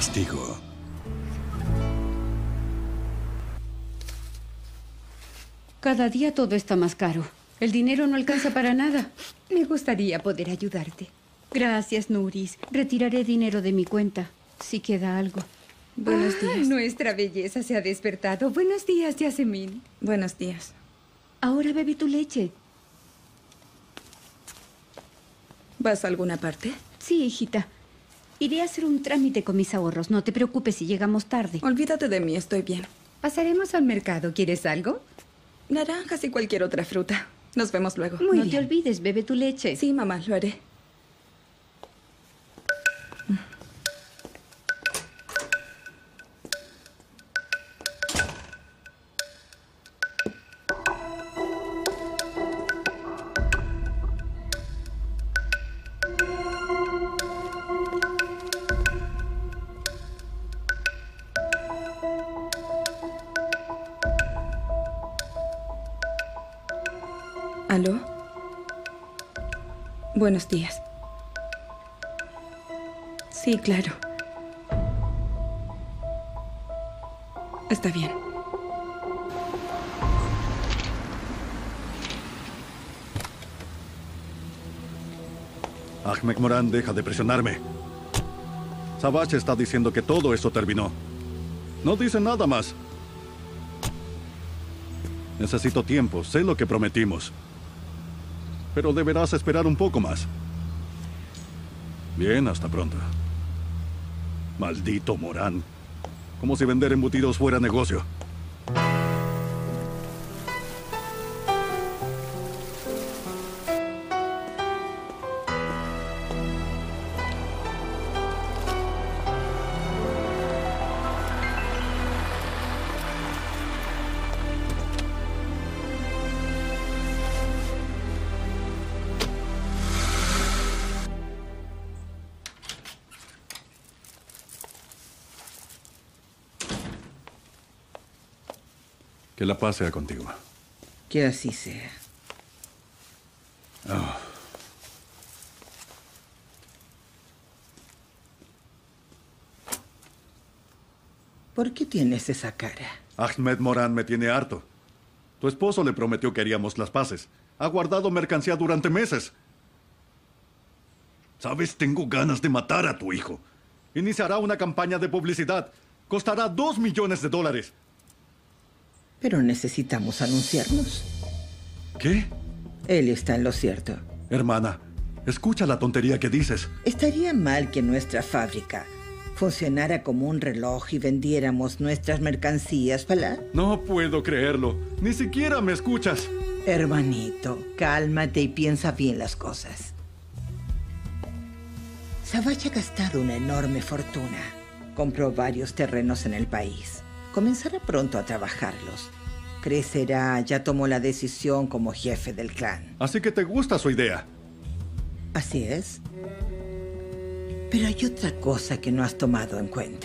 castigo. Cada día todo está más caro. El dinero no alcanza para nada. Me gustaría poder ayudarte. Gracias, Nuris. Retiraré dinero de mi cuenta, si queda algo. Buenos días. Nuestra belleza se ha despertado. Buenos días, Yasemin. Buenos días. Ahora bebí tu leche. ¿Vas a alguna parte? Sí, hijita. Iré a hacer un trámite con mis ahorros. No te preocupes si llegamos tarde. Olvídate de mí, estoy bien. Pasaremos al mercado. ¿Quieres algo? Naranjas y cualquier otra fruta. Nos vemos luego. Muy bien. No te olvides, bebe tu leche. Sí, mamá, lo haré. ¿Aló? Buenos días. Sí, claro. Está bien. Ahmed Moran, deja de presionarme. Savage está diciendo que todo eso terminó. No dice nada más. Necesito tiempo, sé lo que prometimos. Pero deberás esperar un poco más. Bien, hasta pronto. Maldito Moran. Como si vender embutidos fuera negocio. Que la paz sea contigo. Que así sea. Oh. ¿Por qué tienes esa cara? Ahmed Moran me tiene harto. Tu esposo le prometió que haríamos las paces. Ha guardado mercancía durante meses. ¿Sabes? Tengo ganas de matar a tu hijo. Iniciará una campaña de publicidad. Costará $2 millones. Pero necesitamos anunciarnos. ¿Qué? Él está en lo cierto. Hermana, escucha la tontería que dices. Estaría mal que nuestra fábrica funcionara como un reloj y vendiéramos nuestras mercancías, ¿verdad? No puedo creerlo. Ni siquiera me escuchas. Hermanito, cálmate y piensa bien las cosas. Savage ha gastado una enorme fortuna. Compró varios terrenos en el país. Comenzará pronto a trabajarlos. Crecerá, ya tomó la decisión como jefe del clan. Así que te gusta su idea. Así es. Pero hay otra cosa que no has tomado en cuenta.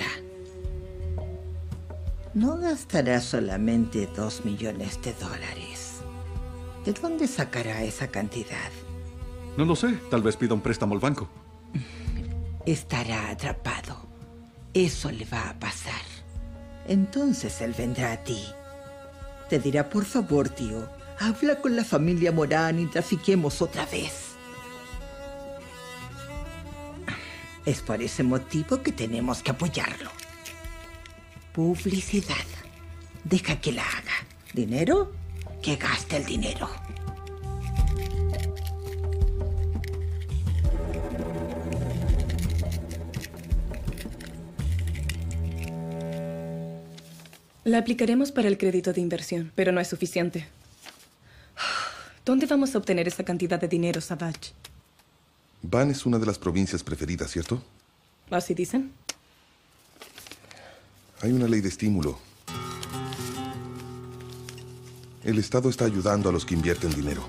No gastará solamente $2 millones. ¿De dónde sacará esa cantidad? No lo sé. Tal vez pida un préstamo al banco. Estará atrapado. Eso le va a pasar. Entonces él vendrá a ti. Te dirá, por favor, tío, habla con la familia Moran y trafiquemos otra vez. Es por ese motivo que tenemos que apoyarlo. Publicidad. Deja que la haga. ¿Dinero? Que gaste el dinero. La aplicaremos para el crédito de inversión, pero no es suficiente. ¿Dónde vamos a obtener esa cantidad de dinero, Savage? Van es una de las provincias preferidas, ¿cierto? ¿Así dicen? Hay una ley de estímulo. El Estado está ayudando a los que invierten dinero.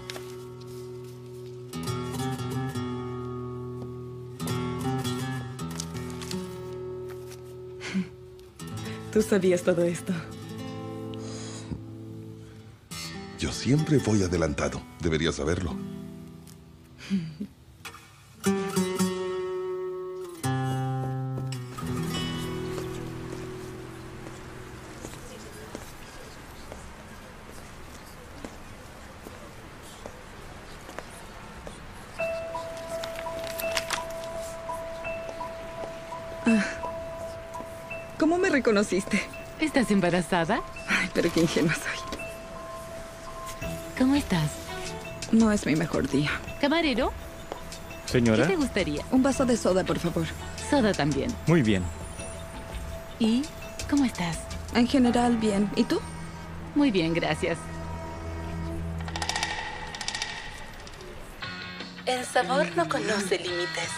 Tú sabías todo esto. Yo siempre voy adelantado. Deberías saberlo. ¿Cómo me reconociste? ¿Estás embarazada? Ay, pero qué ingenua soy. ¿Cómo estás? No es mi mejor día. ¿Camarero? ¿Qué Señora, te gustaría? Un vaso de soda, por favor. Soda también. muy bien. ¿Y cómo estás? En general, bien. ¿Y tú? Muy bien, gracias. El sabor no conoce límites.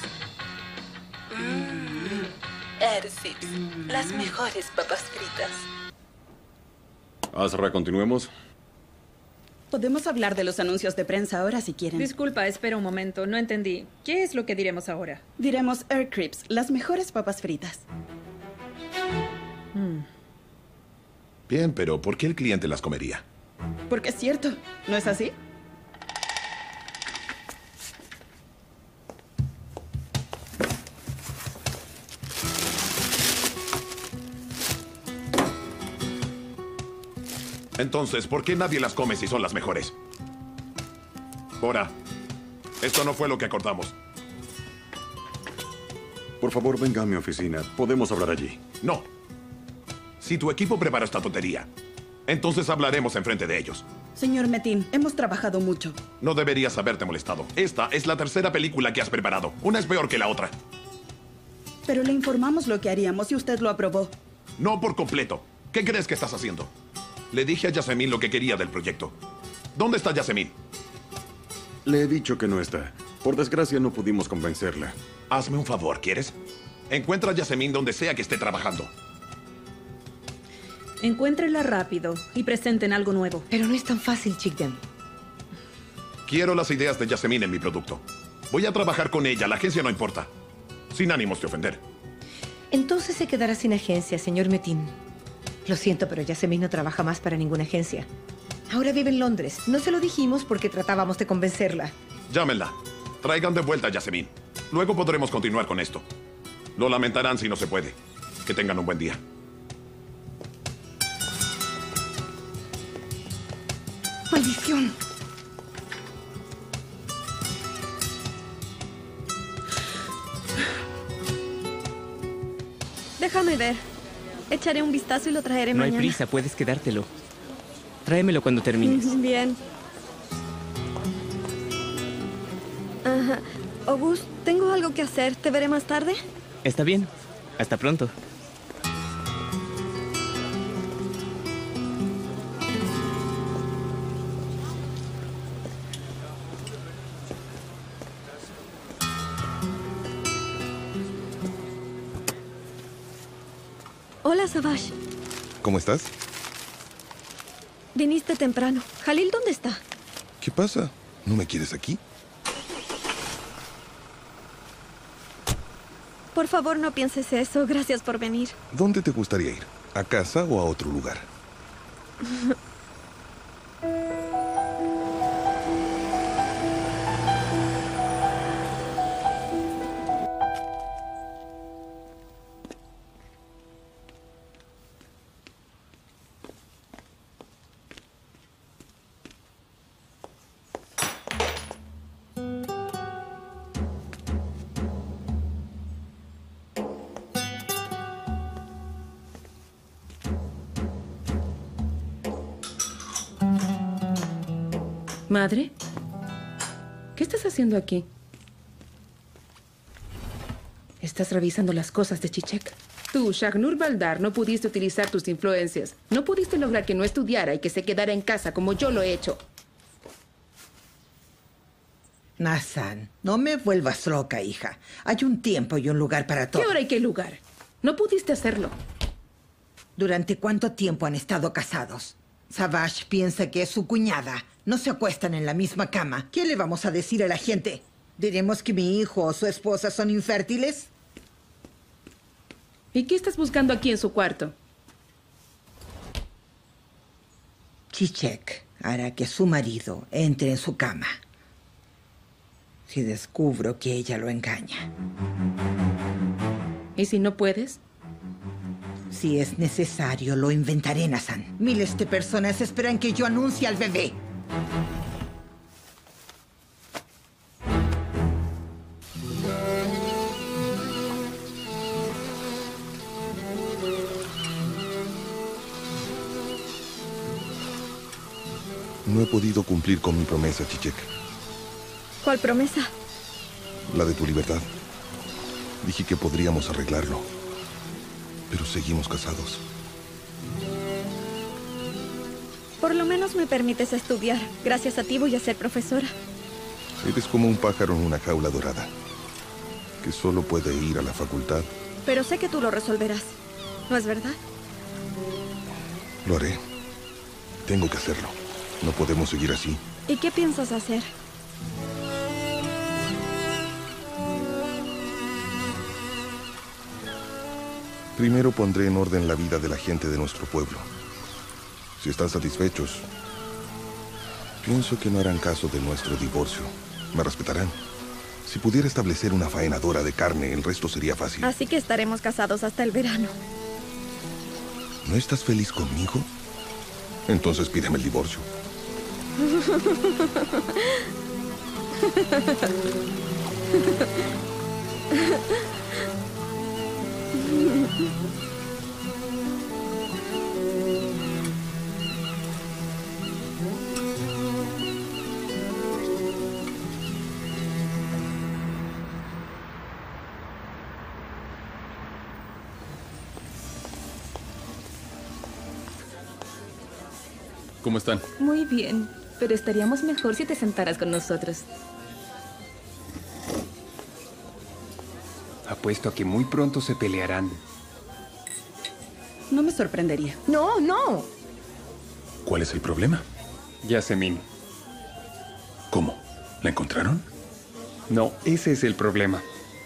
Ersips, las mejores papas fritas. Azra, continuemos. Podemos hablar de los anuncios de prensa ahora si quieren. Disculpa, espera un momento. No entendí. ¿Qué es lo que diremos ahora? Diremos Air Crips, las mejores papas fritas. Bien, pero ¿por qué el cliente las comería? Porque es cierto, ¿no es así? Entonces, ¿por qué nadie las come si son las mejores? Bora, esto no fue lo que acordamos. Por favor, venga a mi oficina. Podemos hablar allí. No. Si tu equipo prepara esta tontería, entonces hablaremos enfrente de ellos. Señor Metin, hemos trabajado mucho. No deberías haberte molestado. Esta es la tercera película que has preparado. Una es peor que la otra. Pero le informamos lo que haríamos y usted lo aprobó. No por completo. ¿Qué crees que estás haciendo? Le dije a Yasemin lo que quería del proyecto. ¿Dónde está Yasemin? Le he dicho que no está. Por desgracia, no pudimos convencerla. Hazme un favor, ¿quieres? Encuentra a Yasemin donde sea que esté trabajando. Encuéntrela rápido y presenten algo nuevo. Pero no es tan fácil, Chigden. Quiero las ideas de Yasemin en mi producto. Voy a trabajar con ella, la agencia no importa. Sin ánimos de ofender. Entonces se quedará sin agencia, señor Metin. Lo siento, pero Yasemin no trabaja más para ninguna agencia. Ahora vive en Londres. No se lo dijimos porque tratábamos de convencerla. Llámenla. Traigan de vuelta a Yasemin. Luego podremos continuar con esto. Lo lamentarán si no se puede. Que tengan un buen día. ¡Maldición! Déjame ver. Echaré un vistazo y lo traeré No hay mañana. prisa, puedes quedártelo. Tráemelo cuando termines. Bien. Ajá. August, tengo algo que hacer. ¿Te veré más tarde? Está bien. Hasta pronto. Hola, Savage. ¿Cómo estás? Viniste temprano. Jalil, ¿dónde está? ¿Qué pasa? ¿No me quieres aquí? Por favor, no pienses eso. Gracias por venir. ¿Dónde te gustaría ir? ¿A casa o a otro lugar? ¿Madre? ¿Qué estás haciendo aquí? ¿Estás revisando las cosas de Chichek? Tú, Shagnur Baldar, no pudiste utilizar tus influencias. No pudiste lograr que no estudiara y que se quedara en casa como yo lo he hecho. Nazan, no me vuelvas loca, hija. Hay un tiempo y un lugar para todo. ¿Qué hora y qué lugar? No pudiste hacerlo. ¿Durante cuánto tiempo han estado casados? Savage piensa que es su cuñada. No se acuestan en la misma cama. ¿Qué le vamos a decir a la gente? ¿Diremos que mi hijo o su esposa son infértiles? ¿Y qué estás buscando aquí en su cuarto? Chichek hará que su marido entre en su cama. Si descubro que ella lo engaña. ¿Y si no puedes? Si es necesario, lo inventaré, Nazan. Miles de personas esperan que yo anuncie al bebé. No he podido cumplir con mi promesa, Chichek. ¿Cuál promesa? La de tu libertad. Dije que podríamos arreglarlo. Pero seguimos casados. Por lo menos me permites estudiar. Gracias a ti voy a ser profesora. Eres como un pájaro en una jaula dorada, que solo puede ir a la facultad. Pero sé que tú lo resolverás. ¿No es verdad? Lo haré. Tengo que hacerlo. No podemos seguir así. ¿Y qué piensas hacer? Primero pondré en orden la vida de la gente de nuestro pueblo. Si están satisfechos, pienso que no harán caso de nuestro divorcio. Me respetarán. Si pudiera establecer una faenadora de carne, el resto sería fácil. Así que estaremos casados hasta el verano. ¿No estás feliz conmigo? Entonces pídeme el divorcio. ¿Cómo están? Muy bien, pero estaríamos mejor si te sentaras con nosotros. Apuesto a que muy pronto se pelearán. No me sorprendería. No, no. ¿Cuál es el problema? Yasemin. ¿Cómo? ¿La encontraron? No, ese es el problema.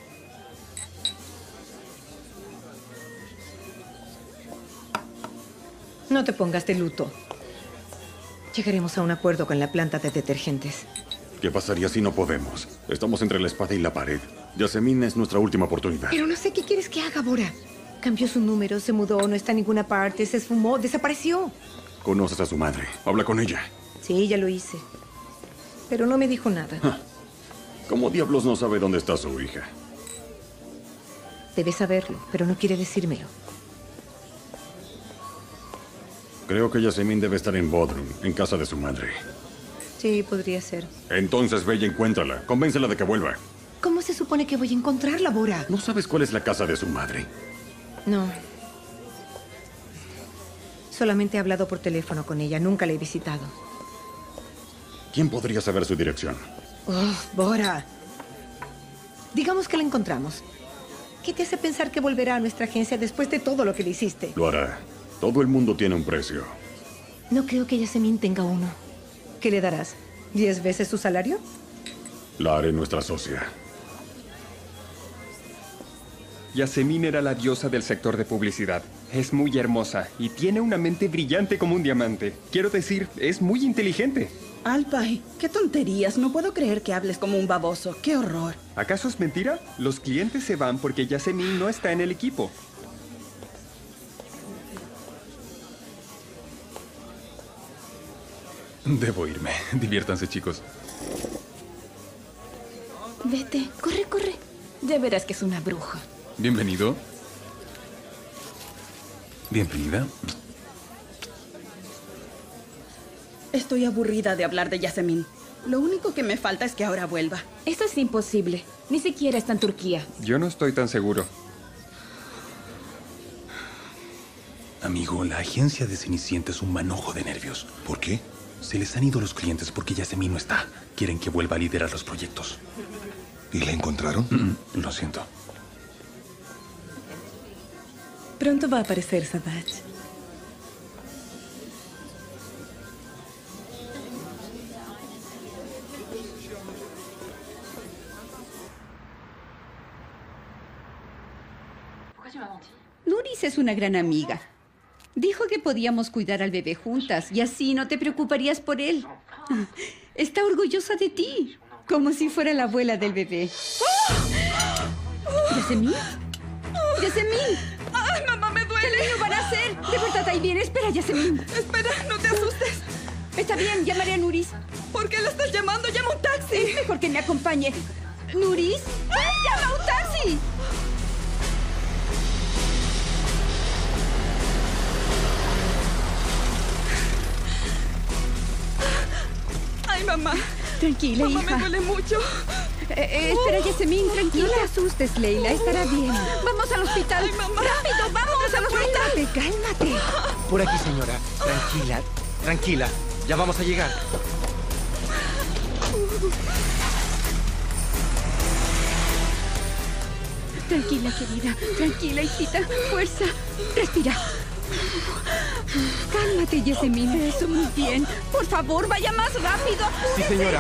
No te pongas de luto. Llegaremos a un acuerdo con la planta de detergentes. ¿Qué pasaría si no podemos? Estamos entre la espada y la pared. Yasemin es nuestra última oportunidad. Pero no sé qué quieres que haga, Bora. Cambió su número, se mudó, no está en ninguna parte, se esfumó, desapareció. Conoces a su madre. Habla con ella. Sí, ya lo hice. Pero no me dijo nada. ¿Cómo diablos no sabe dónde está su hija? Debe saberlo, pero no quiere decírmelo. Creo que Yasemin debe estar en Bodrum, en casa de su madre. Sí, podría ser. Entonces ve y encuéntrala. Convéncela de que vuelva. ¿Cómo se supone que voy a encontrarla, Bora? ¿No sabes cuál es la casa de su madre? No. Solamente he hablado por teléfono con ella. Nunca la he visitado. ¿Quién podría saber su dirección? Bora. Digamos que la encontramos. ¿Qué te hace pensar que volverá a nuestra agencia después de todo lo que le hiciste? Lo hará. Todo el mundo tiene un precio. No creo que Yasemin tenga uno. ¿Qué le darás? ¿10 veces su salario? La haré nuestra socia. Yasemin era la diosa del sector de publicidad. Es muy hermosa y tiene una mente brillante como un diamante. Quiero decir, es muy inteligente. Alpay, qué tonterías. No puedo creer que hables como un baboso. ¡Qué horror! ¿Acaso es mentira? Los clientes se van porque Yasemin no está en el equipo. Debo irme. Diviértanse, chicos. Vete, corre, corre. Ya verás que es una bruja. Bienvenido. Bienvenida. Estoy aburrida de hablar de Yasemin. Lo único que me falta es que ahora vuelva. Eso es imposible. Ni siquiera está en Turquía. Yo no estoy tan seguro. Amigo, la agencia de Cenicienta es un manojo de nervios. ¿Por qué? Se les han ido los clientes porque Yasemin no está. Quieren que vuelva a liderar los proyectos. ¿Y la encontraron? Lo siento. Pronto va a aparecer Savage. Nuris es una gran amiga. Dijo que podíamos cuidar al bebé juntas y así no te preocuparías por él. Está orgullosa de ti, como si fuera la abuela del bebé. ¿Yasemin? ¡Yasemin! ¡Ay, mamá, me duele! ¿Qué niño van a hacer? De verdad, ahí viene. Espera, Yasemin. Espera, no te asustes. Está bien, llamaré a Nuris. ¿Por qué la estás llamando? ¡Llama un taxi! Es mejor que me acompañe. ¿Nuris? ¡Llama un taxi! Tranquila, Mamá, hija. me duele mucho. Espera, Yasemin, tranquila. No te asustes, Leila. Estará bien. Vamos al hospital. Ay, mamá. ¡Rápido, vamos al hospital! Cálmate. Por aquí, señora. Tranquila, tranquila. Ya vamos a llegar. Tranquila, querida. Tranquila, hijita. Fuerza. Respira. Cálmate, Yasemin. Eso, muy bien. Por favor, vaya más rápido. Sí, señora.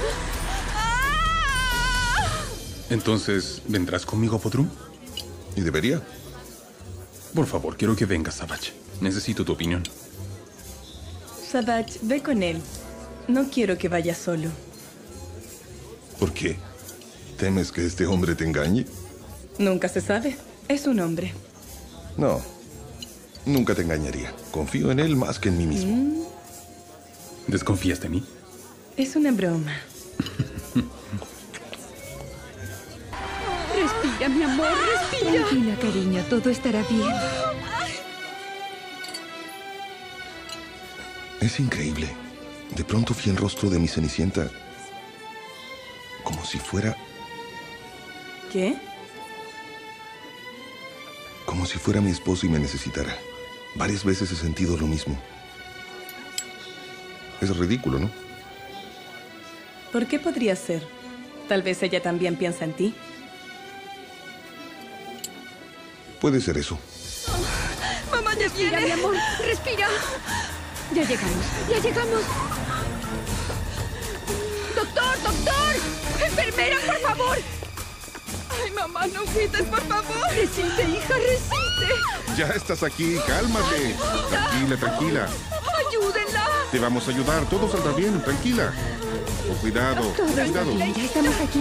Entonces, ¿vendrás conmigo a Bodrum? ¿Y debería? Por favor, quiero que vengas, Savage. Necesito tu opinión. Savage, ve con él. No quiero que vaya solo. ¿Por qué? ¿Temes que este hombre te engañe? Nunca se sabe. Es un hombre. No. Nunca te engañaría. Confío en él más que en mí mismo. ¿Desconfías de mí? Es una broma. Respira, mi amor, respira. Tranquila, cariño. Todo estará bien. Es increíble. De pronto vi el rostro de mi Cenicienta como si fuera... ¿Qué? Como si fuera mi esposo y me necesitara. Varias veces he sentido lo mismo. Es ridículo, ¿no? ¿Por qué podría ser? Tal vez ella también piensa en ti. Puede ser eso. Mamá, ya Respira, viene. mi amor, respira. Ya llegamos, ya llegamos. ¡Doctor, doctor! ¡Enfermera, por favor! Ay, mamá, no grites, por favor. Resiste, hija, resiste. Ya estás aquí, cálmate. Tranquila, tranquila. ¡Ayúdenla! Te vamos a ayudar, todo saldrá bien, tranquila. Con cuidado, Todo está cuidado. bien, ya estamos aquí.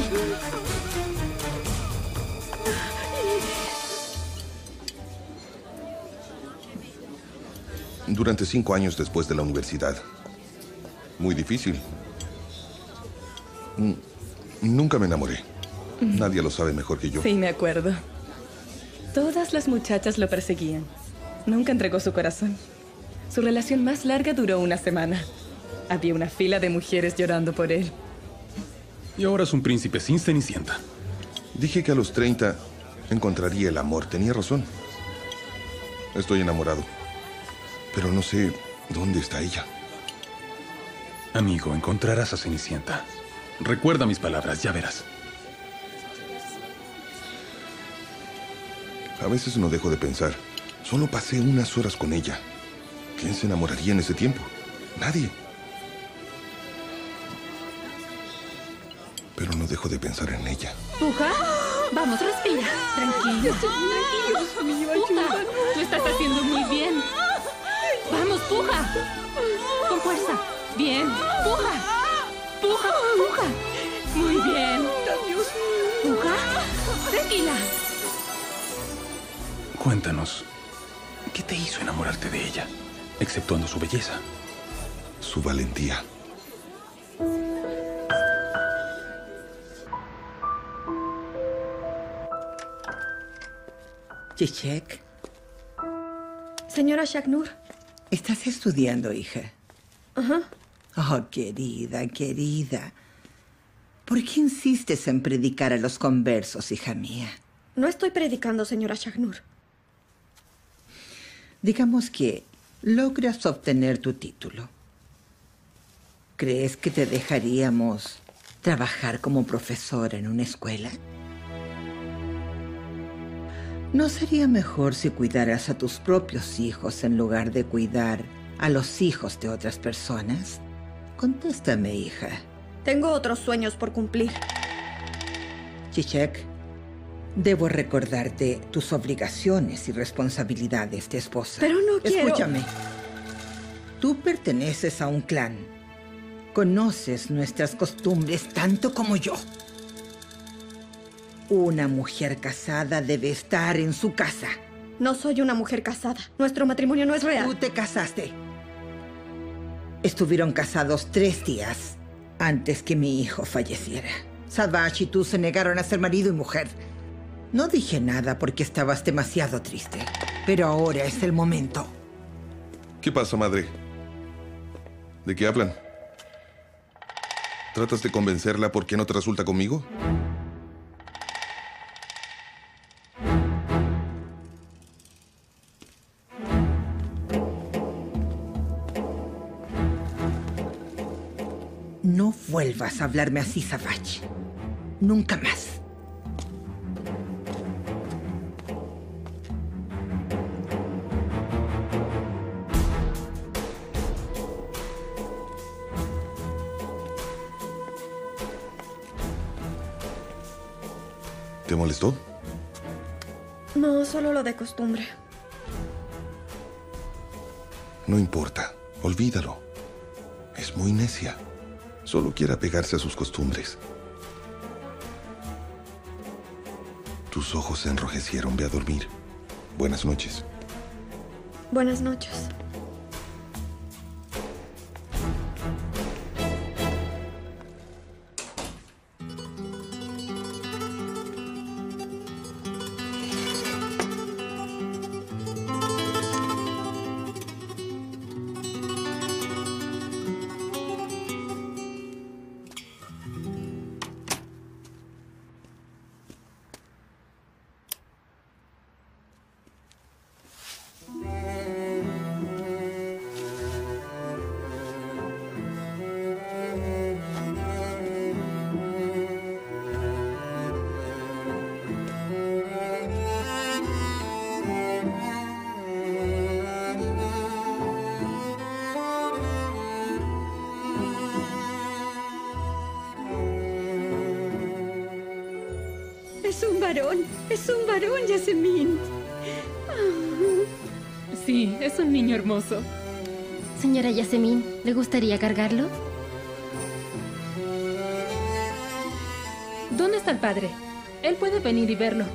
Durante 5 años después de la universidad. Muy difícil. Nunca me enamoré. Nadie lo sabe mejor que yo. Sí, me acuerdo. Todas las muchachas lo perseguían. Nunca entregó su corazón. Su relación más larga duró una semana. Había una fila de mujeres llorando por él. Y ahora es un príncipe sin Cenicienta. Dije que a los 30 encontraría el amor. Tenía razón. Estoy enamorado. Pero no sé dónde está ella. Amigo, encontrarás a Cenicienta. Recuerda mis palabras, ya verás. A veces no dejo de pensar. Solo pasé unas horas con ella. ¿Quién se enamoraría en ese tiempo? Nadie. Pero no dejo de pensar en ella. ¿Puja? Vamos, respira. Tranquilo. Tranquilo. Dios mío, Puja, ayúdanos. lo estás haciendo muy bien. Vamos, puja. Con fuerza. Bien. Puja. Puja, puja. Muy bien. Puja. Tranquila. Cuéntanos, ¿qué te hizo enamorarte de ella? Exceptuando su belleza. Su valentía. Chichek, Señora Shagnur. ¿estás estudiando, hija? Ajá. Oh, querida, querida. ¿Por qué insistes en predicar a los conversos, hija mía? No estoy predicando, señora Shagnur. Digamos que logras obtener tu título. ¿Crees que te dejaríamos trabajar como profesora en una escuela? ¿No sería mejor si cuidaras a tus propios hijos en lugar de cuidar a los hijos de otras personas? Contéstame, hija. Tengo otros sueños por cumplir. Chichek, debo recordarte tus obligaciones y responsabilidades de esposa. Pero no quiero... Escúchame. Tú perteneces a un clan. Conoces nuestras costumbres tanto como yo. Una mujer casada debe estar en su casa. No soy una mujer casada. Nuestro matrimonio no es real. Tú te casaste. Estuvieron casados 3 días antes que mi hijo falleciera. Savage y tú se negaron a ser marido y mujer. No dije nada porque estabas demasiado triste. Pero ahora es el momento. ¿Qué pasa, madre? ¿De qué hablan? ¿Tratas de convencerla por qué no te resulta conmigo? No vuelvas a hablarme así, Savage. Nunca más. ¿Te molestó? No, solo lo de costumbre. No importa. Olvídalo. Es muy necia. Solo quiere apegarse a sus costumbres. Tus ojos se enrojecieron. Ve a dormir. Buenas noches. Buenas noches. Es un varón, Yasemin. Sí, es un niño hermoso. Señora Yasemin, ¿le gustaría cargarlo? ¿Dónde está el padre? Él puede venir y verlo.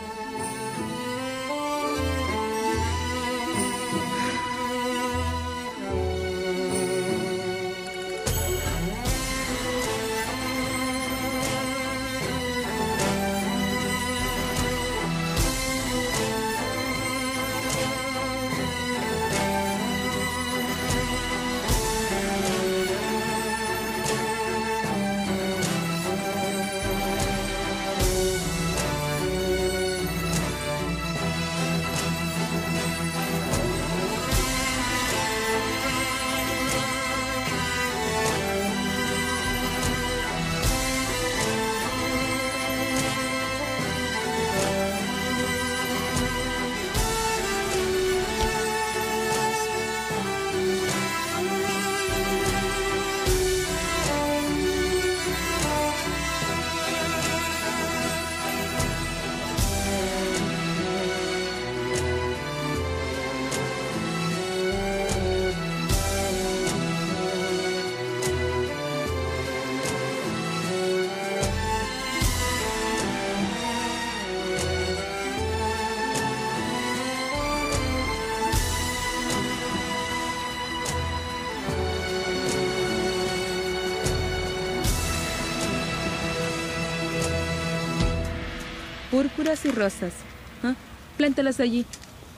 Púrpuras y rosas. ¿Ah? Plántalas allí.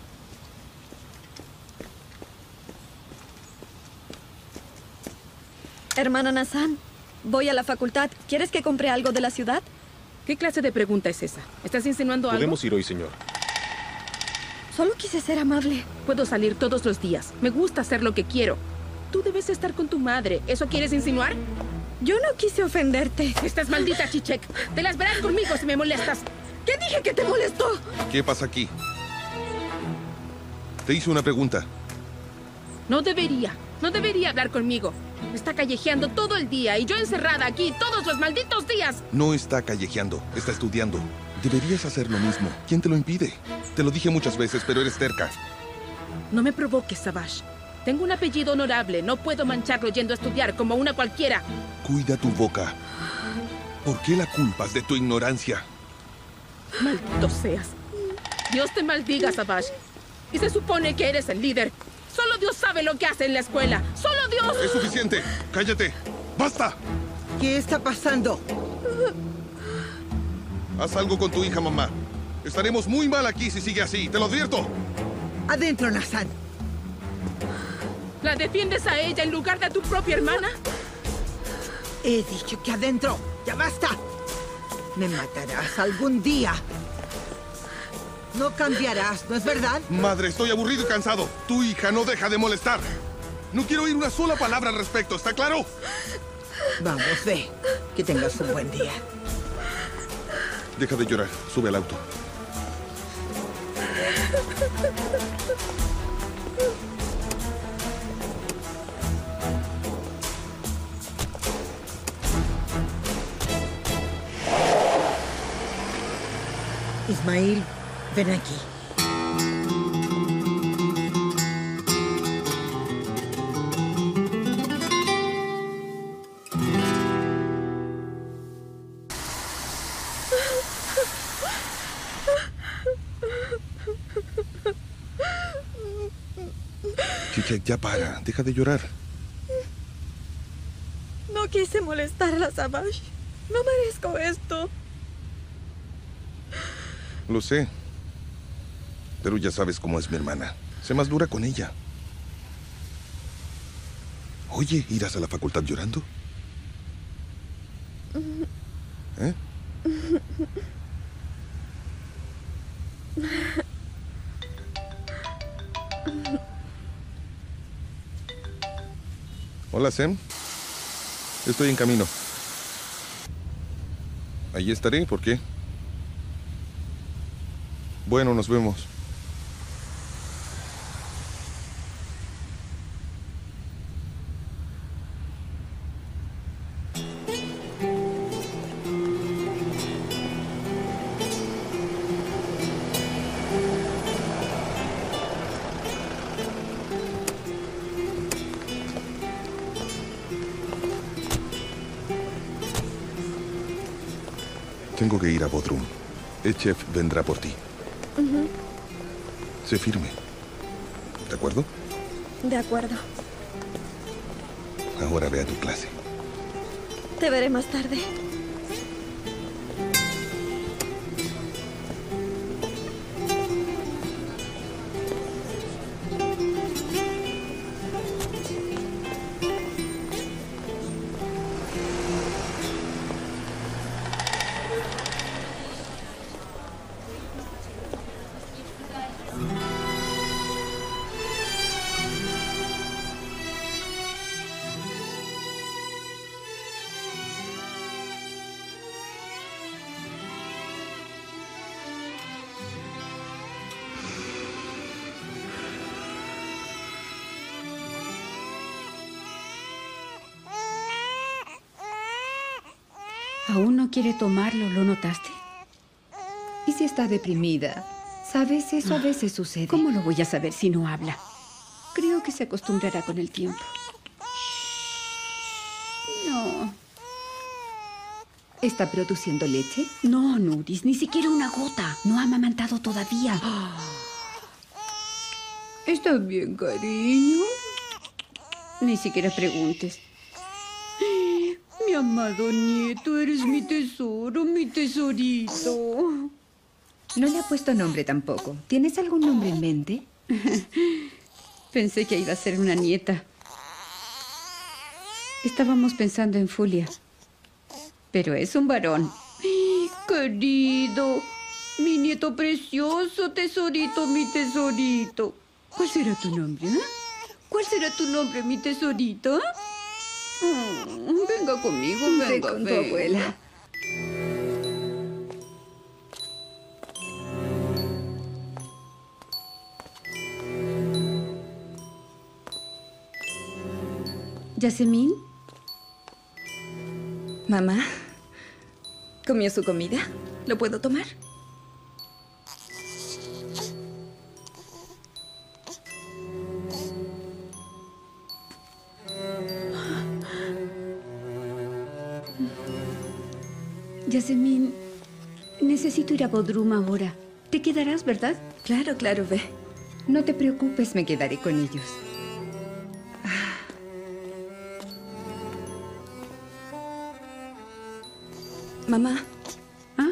Hermana Nazan, voy a la facultad. ¿Quieres que compre algo de la ciudad? ¿Qué clase de pregunta es esa? ¿Estás insinuando algo? Podemos ir hoy, señor. Solo quise ser amable. Puedo salir todos los días. Me gusta hacer lo que quiero. Tú debes estar con tu madre. ¿Eso quieres insinuar? Yo no quise ofenderte. Estás maldita, Chichek. Te las verás conmigo si me molestas. ¿Qué dije que te molestó? ¿Qué pasa aquí? Te hice una pregunta. No debería hablar conmigo. Me está callejeando todo el día y yo encerrada aquí todos los malditos días. No está callejeando, está estudiando. Deberías hacer lo mismo. ¿Quién te lo impide? Te lo dije muchas veces, pero eres terca. No me provoques, Savage. Tengo un apellido honorable. No puedo mancharlo yendo a estudiar como una cualquiera. Cuida tu boca. ¿Por qué la culpas de tu ignorancia? Maldito seas. Dios te maldiga, Savage. Y se supone que eres el líder. Solo Dios sabe lo que hace en la escuela. ¡Solo Dios! Es suficiente. ¡Cállate! ¡Basta! ¿Qué está pasando? Haz algo con tu hija, mamá. Estaremos muy mal aquí si sigue así. Te lo advierto. Adentro, Nazan. ¿La defiendes a ella en lugar de a tu propia hermana? He dicho que adentro. ¡Ya basta! Me matarás algún día. No cambiarás, ¿no es verdad? Madre, estoy aburrido y cansado. Tu hija no deja de molestar. No quiero oír una sola palabra al respecto, ¿está claro? Vamos, ve. Que tengas un buen día. Deja de llorar. Sube al auto. Ismail, ven aquí. Chicha, ya para. Deja de llorar. No quise molestar a la Savage. No merezco esto. Lo sé. Pero ya sabes cómo es mi hermana. Sé más dura con ella. Oye, ¿irás a la facultad llorando? ¿Eh? Hola, Sam. Estoy en camino. Ahí estaré, ¿por qué? Bueno, nos vemos. Tengo que ir a Bodrum. El chef vendrá por ti. Sé firme. ¿De acuerdo? De acuerdo. Ahora ve a tu clase. Te veré más tarde. Aún no quiere tomarlo, ¿lo notaste? ¿Y si está deprimida? ¿Sabes? Eso a veces sucede. ¿Cómo lo voy a saber si no habla? Creo que se acostumbrará con el tiempo. No. ¿Está produciendo leche? No, Nuris, ni siquiera una gota. No ha amamantado todavía. ¿Está bien, cariño? Ni siquiera preguntes. Mi amado nieto, eres mi tesoro, mi tesorito. No le ha puesto nombre tampoco. ¿Tienes algún nombre en mente? Pensé que iba a ser una nieta. Estábamos pensando en Fulia. Pero es un varón. Querido, mi nieto precioso, tesorito, mi tesorito. ¿Cuál será tu nombre? ¿Cuál será tu nombre, mi tesorito? Venga conmigo, venga con tu abuela. ¿Yasemin? Mamá, ¿comió su comida? ¿Lo puedo tomar? Yasemin, necesito ir a Bodrum ahora. ¿Te quedarás, verdad? Claro, claro, ve. No te preocupes, me quedaré con ellos. Mamá. ¿Ah?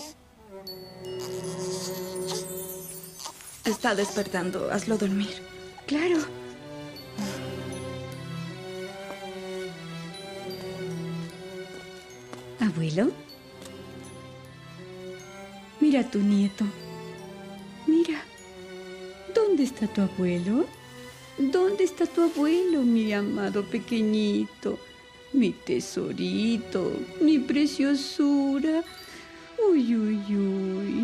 Está despertando. Hazlo dormir. Claro. Abuelo. Mira a tu nieto. Mira. ¿Dónde está tu abuelo? ¿Dónde está tu abuelo, mi amado pequeñito? Mi tesorito, mi preciosura. Uy, uy, uy.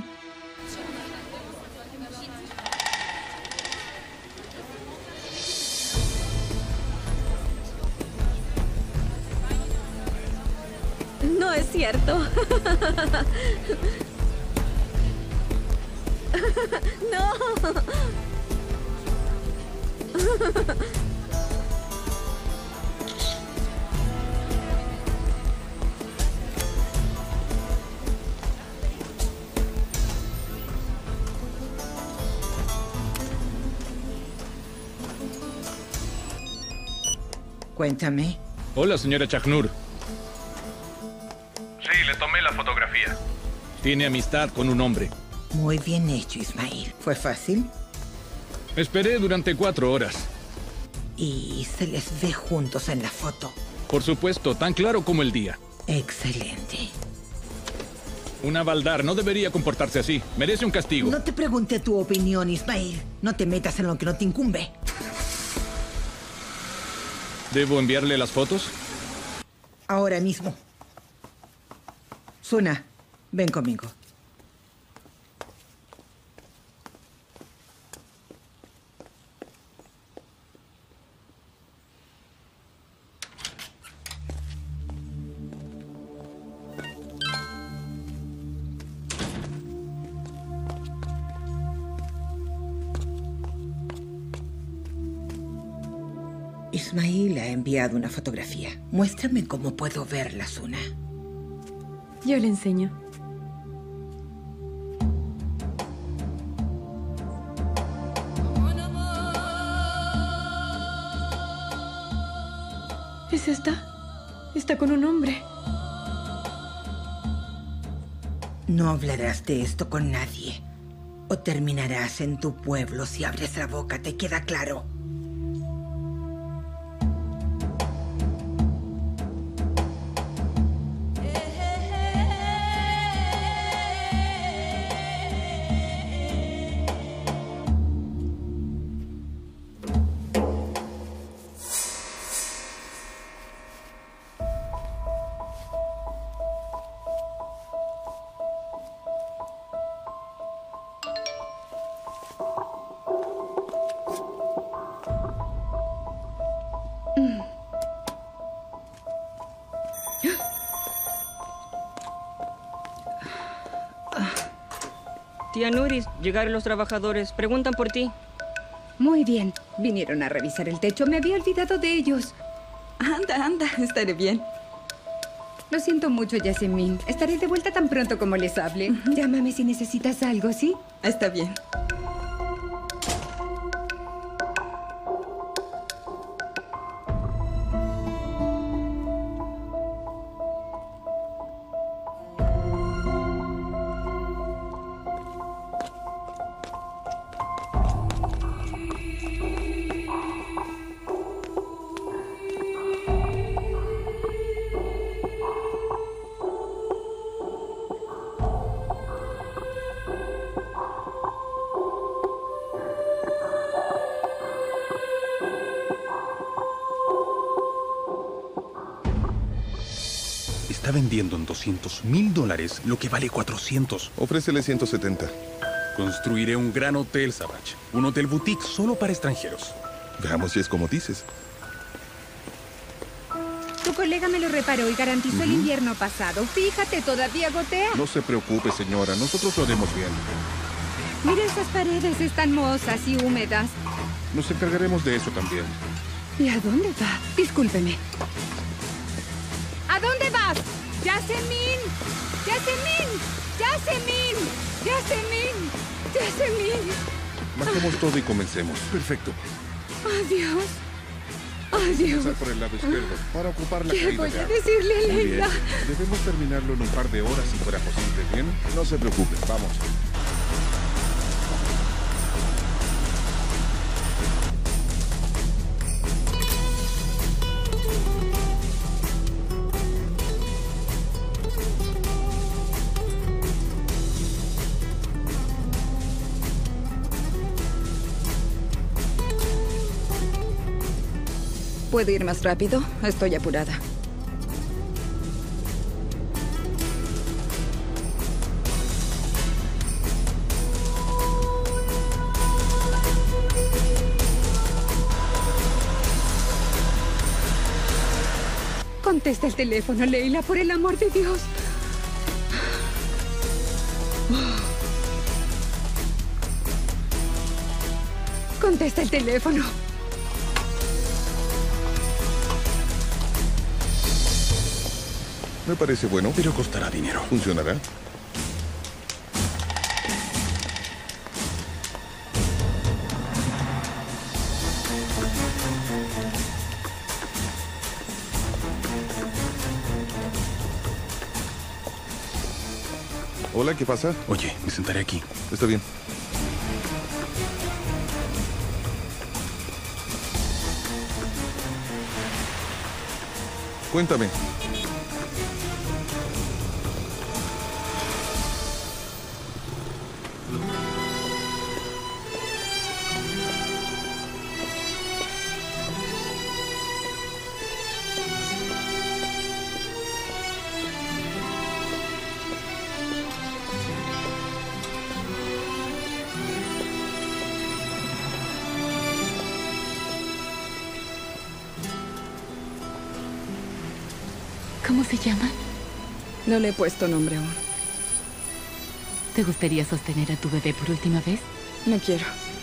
No es cierto. No. Cuéntame. Hola, señora Chaknur. Sí, le tomé la fotografía. Tiene amistad con un hombre. Muy bien hecho, Ismail. ¿Fue fácil? Esperé durante 4 horas. Y se les ve juntos en la foto. Por supuesto, tan claro como el día. Excelente. Una Valdar no debería comportarse así. Merece un castigo. No te pregunté tu opinión, Ismail. No te metas en lo que no te incumbe. ¿Debo enviarle las fotos? Ahora mismo. Suna, ven conmigo. Ismail ha enviado una fotografía. Muéstrame cómo puedo verla, Suna. Yo le enseño. ¿Es esta? Está con un hombre. No hablarás de esto con nadie. O terminarás en tu pueblo si abres la boca, ¿te queda claro? Tía Nuris, llegaron los trabajadores. Preguntan por ti. Muy bien. Vinieron a revisar el techo. Me había olvidado de ellos. Anda, anda. Estaré bien. Lo siento mucho, Yasemin. Estaré de vuelta tan pronto como les hable. Llámame si necesitas algo, ¿sí? Está bien. Está vendiendo en $200,000 lo que vale 400. Ofrécele 170. Construiré un gran hotel, Savage. Un hotel boutique solo para extranjeros. Veamos si es como dices. Tu colega me lo reparó y garantizó el invierno pasado. Fíjate, todavía gotea. No se preocupe, señora. Nosotros lo haremos bien. Mira esas paredes, están mohosas y húmedas. Nos encargaremos de eso también. ¿Y a dónde va? Discúlpeme. ¿A dónde vas? ¡Yasemin! ¡Yasemin! ¡Yasemin! ¡Yasemin! ¡Yasemin! Bajemos todo y comencemos. Perfecto. ¡Adiós! Vamos a ¡Adiós! comenzar por el lado izquierdo para ocupar la ¿Qué caída voy de a agua. decirle a Muy bien. Leila? Debemos terminarlo en un par de horas si fuera posible, ¿bien? No se preocupe. Vamos. ¿Puedo ir más rápido? Estoy apurada. Contesta el teléfono, Leila, por el amor de Dios. Contesta el teléfono. Me parece bueno. Pero costará dinero. ¿Funcionará? Hola, ¿qué pasa? Oye, me sentaré aquí. Está bien. Cuéntame. ¿Cómo se llama? No le he puesto nombre aún. ¿Te gustaría sostener a tu bebé por última vez? No quiero.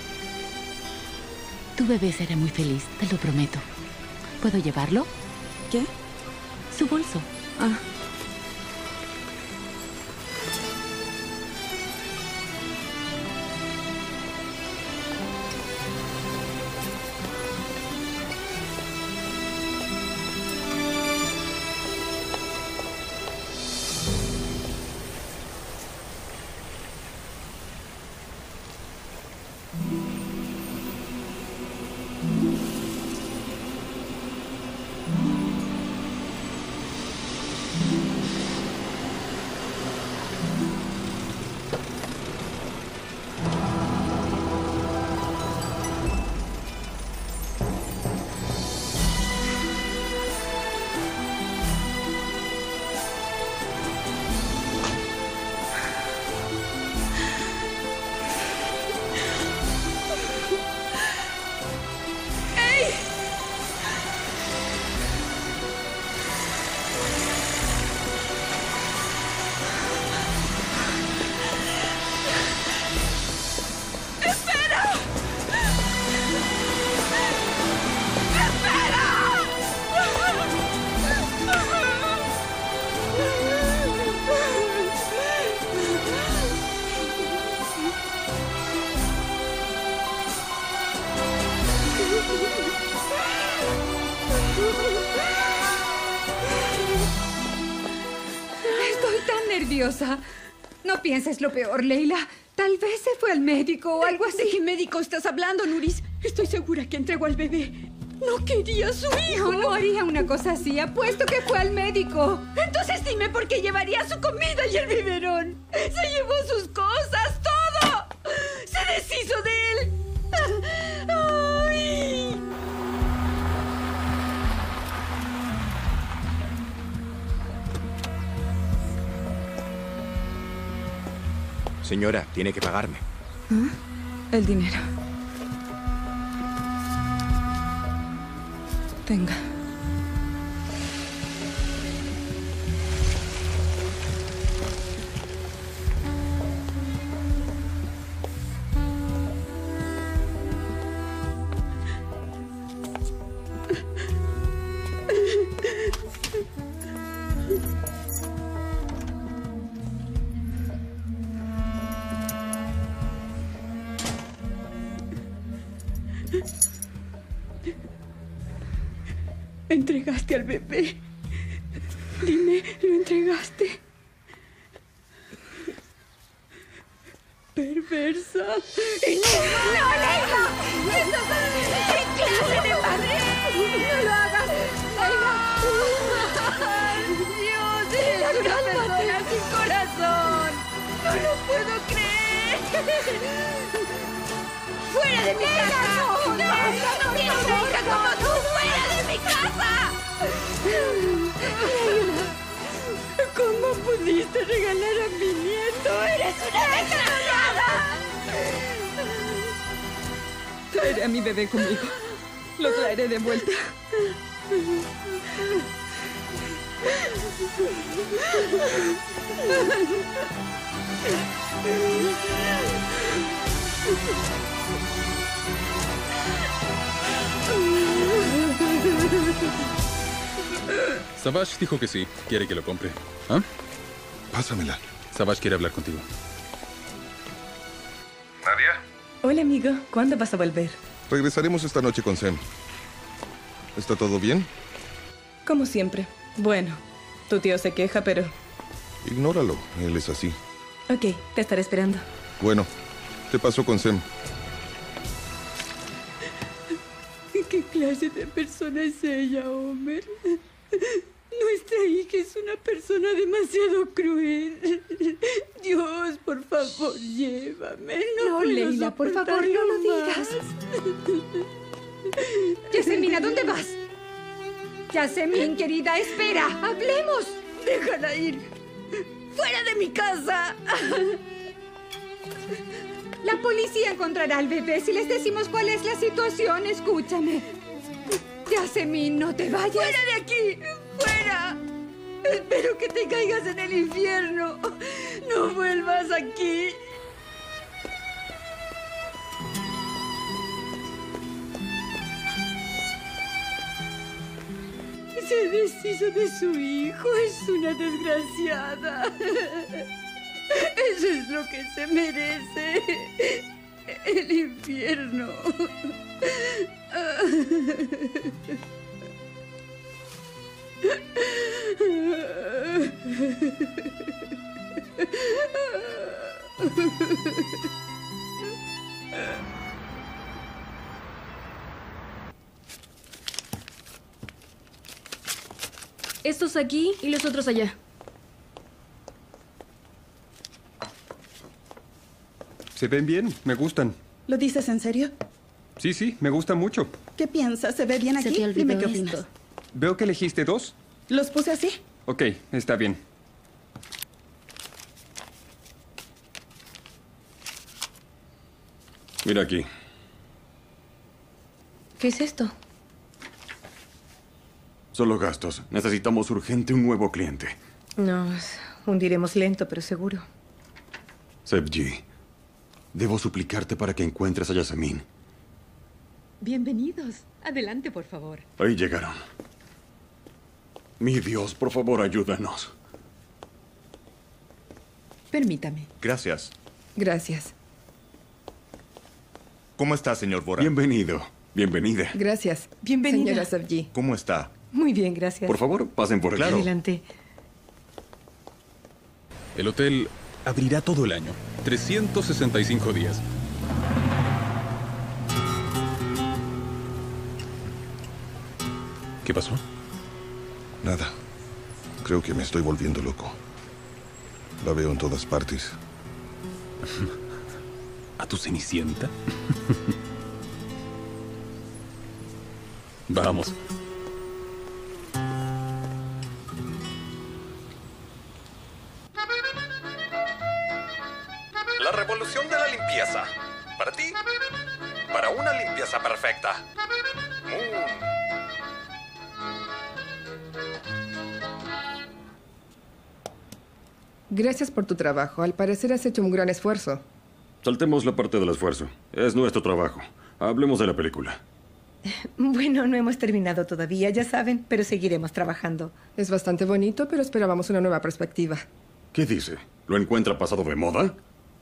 Tu bebé será muy feliz, te lo prometo. ¿Puedo llevarlo? ¿Qué? Su bolso. Ah. Estoy tan nerviosa. No pienses lo peor, Leila. Tal vez se fue al médico o algo así. ¿De qué médico estás hablando, Nuris? Estoy segura que entregó al bebé. No quería a su hijo. No haría una cosa así. Apuesto que fue al médico. Entonces dime por qué llevaría su comida y el biberón. Se llevó sus cosas, todo. Se deshizo de él. ¡Ay! Señora, tiene que pagarme. ¿Ah? El dinero. Tenga. Entregaste al bebé. Dime, ¿lo entregaste? Perversa. ¡No, Leila! ¿Qué clase de padre? ¡No lo hagas! ¡Leila! ¡Dios! ¡Eres una persona sin corazón! ¡No lo puedo creer! ¡Fuera de mi casa! ¡No! ¡No quiero una hija como tú! ¡Fuera de mi casa! ¿Cómo pudiste regalar a mi nieto? ¡Eres una desgraciada! Traeré a mi bebé conmigo. Lo traeré de vuelta. Savage dijo que sí. Quiere que lo compre. ¿Ah? Pásamela. Savage quiere hablar contigo. ¿Nadia? Hola, amigo. ¿Cuándo vas a volver? Regresaremos esta noche con Sam. ¿Está todo bien? Como siempre. Bueno, tu tío se queja, pero... Ignóralo. Él es así. Ok, te estaré esperando. Bueno, ¿qué pasó con Sam? ¿Qué clase de persona es ella, Homer? Nuestra hija es una persona demasiado cruel. Dios, por favor, llévame. No, puedo Leila, por favor, no lo soportarlo digas. Yasemin, ¿a dónde vas? Yasemin, querida, espera. Hablemos. Déjala ir. ¡Fuera de mi casa! La policía encontrará al bebé si les decimos cuál es la situación. Escúchame. Yasemin, no te vayas. ¡Fuera de aquí! ¡Fuera! Espero que te caigas en el infierno. No vuelvas aquí. Se deshizo de su hijo. Es una desgraciada. Eso es lo que se merece. El infierno. Estos aquí y los otros allá. Se ven bien, me gustan. ¿Lo dices en serio? Sí, me gustan mucho. ¿Qué piensas? ¿Se ve bien aquí? Dime qué opinas. Veo que elegiste dos. ¿Los puse así? Ok, está bien. Mira aquí. ¿Qué es esto? Solo gastos. Necesitamos urgente un nuevo cliente. Nos hundiremos lento, pero seguro. Sebji, debo suplicarte para que encuentres a Yasemin. Bienvenidos. Adelante, por favor. Ahí llegaron. Mi Dios, por favor, ayúdanos. Permítame. Gracias. Gracias. ¿Cómo está, señor Bora? Bienvenido. Bienvenida. Gracias. Bienvenida. Señora Savji. ¿Cómo está? Muy bien, gracias. Por favor, pasen por aquí. Adelante. El hotel abrirá todo el año. 365 días. ¿Qué pasó? Nada. Creo que me estoy volviendo loco. La veo en todas partes. ¿A tu Cenicienta? Vamos. La revolución de la limpieza. Para ti, para una limpieza perfecta. Gracias por tu trabajo. Al parecer has hecho un gran esfuerzo. Saltemos la parte del esfuerzo. Es nuestro trabajo. Hablemos de la película. Bueno, no hemos terminado todavía, ya saben, pero seguiremos trabajando. Es bastante bonito, pero esperábamos una nueva perspectiva. ¿Qué dice? ¿Lo encuentra pasado de moda?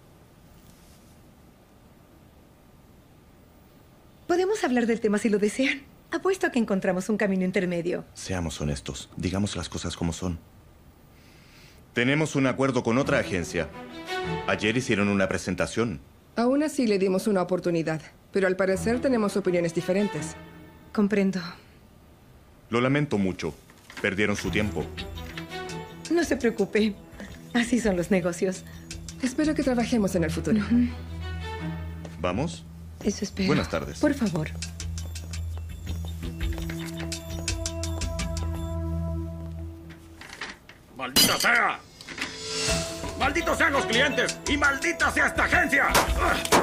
Podemos hablar del tema si lo desean. Apuesto a que encontramos un camino intermedio. Seamos honestos. Digamos las cosas como son. Tenemos un acuerdo con otra agencia. Ayer hicieron una presentación. Aún así le dimos una oportunidad, pero al parecer tenemos opiniones diferentes. Comprendo. Lo lamento mucho. Perdieron su tiempo. No se preocupe. Así son los negocios. Espero que trabajemos en el futuro. ¿Vamos? Eso espero. Buenas tardes. Por favor. ¡Maldita sea! ¡Malditos sean los clientes! ¡Y maldita sea esta agencia!